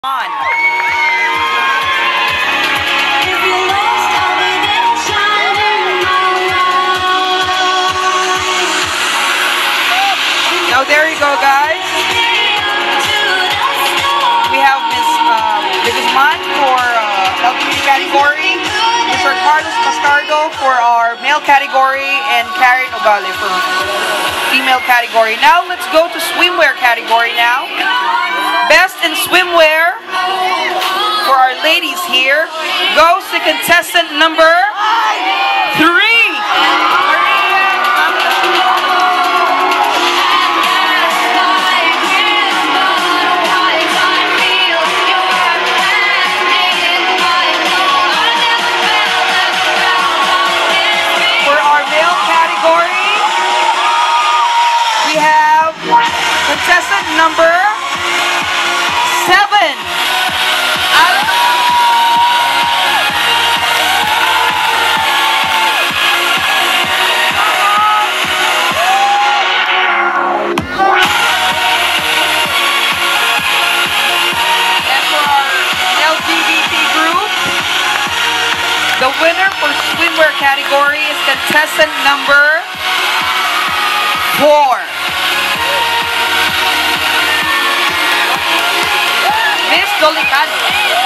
On. Now there you go, guys. We have Miss Guzman for LGBT category, Mr. Carlos Bastardo for our male category, and Karen Ogale for female category. Now let's go to swimwear category now. Best in swimwear for our ladies here goes to contestant number 3. For our male category, we have contestant number 7. The winner for swimwear category is contestant number 4. Miss Dolicano.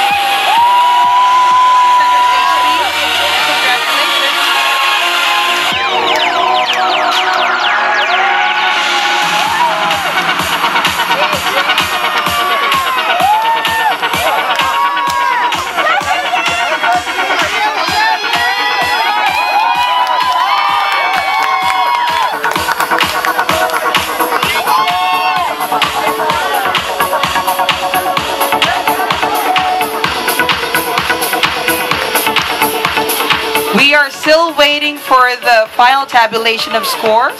We are still waiting for the final tabulation of scores.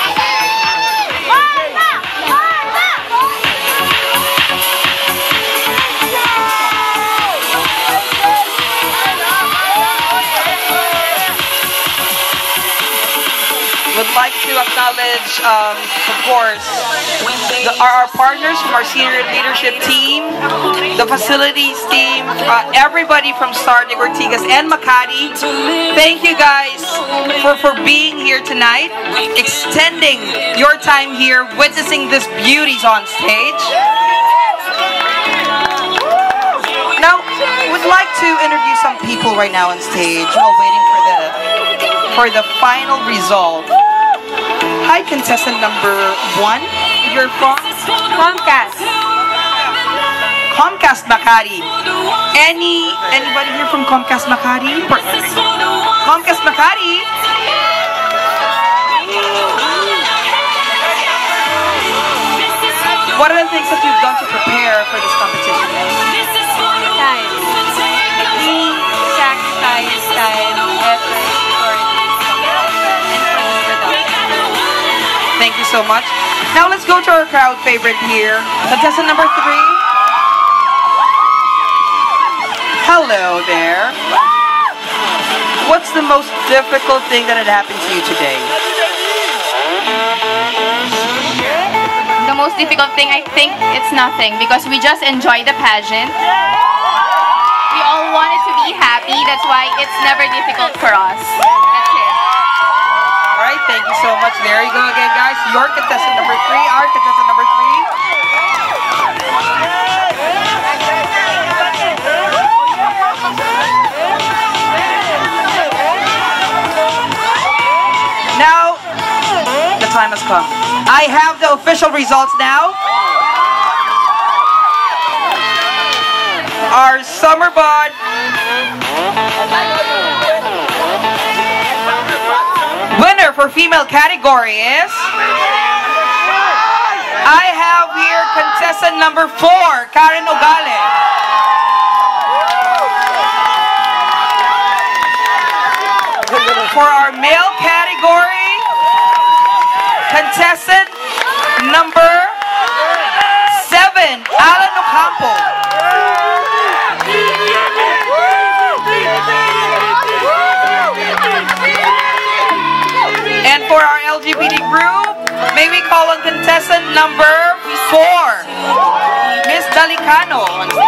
Would like to acknowledge, of course, our partners from our senior leadership team, the facilities team, everybody from Stardic, Ortigas, and Makati. Thank you guys for being here tonight, extending your time here, witnessing these beauties on stage. Now, we'd like to interview some people right now on stage while waiting for the final result. Hi, contestant number 1. You're from Comcast. Comcast Makati. Anybody here from Comcast Makati? Comcast Makati. What are the things that you've done to prepare for this competition? Time. We sacrifice time, effort for this competition and for this production. Thank you so much. Now let's go to our crowd favorite here. Contestant number 3. Hello there. What's the most difficult thing that had happened to you today? The most difficult thing, I think it's nothing because we just enjoy the pageant. We all wanted to be happy. That's why it's never difficult for us. That's it. Alright, thank you so much. There you go again, guys. Your contestant number 3, our contestant number 3. Now, the time has come. I have the official results now. Our summer bod winner for female category is, I have here contestant number 4, Karen Ogale. For our male category, contestant number 7, Alan Ocampo. And for our LGBT group, may we call on contestant number 4, Miss Dalicano on